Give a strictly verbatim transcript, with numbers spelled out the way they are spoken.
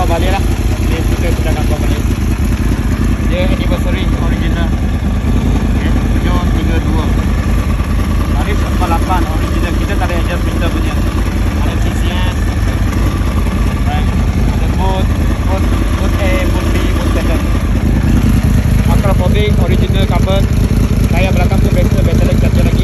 bawa balik lah. Dia kita sudah nak bawa balik. Dia anniversary original. Okay, tujuh tiga dua. Tarif empat lapan original. Kita tak ada adjust meter punya. Ada T C N. Right. Ada boot, boot, boot A, boot B, boot second. Acropobic original carbon. Tayar belakang tu biasa, battery charger lagi.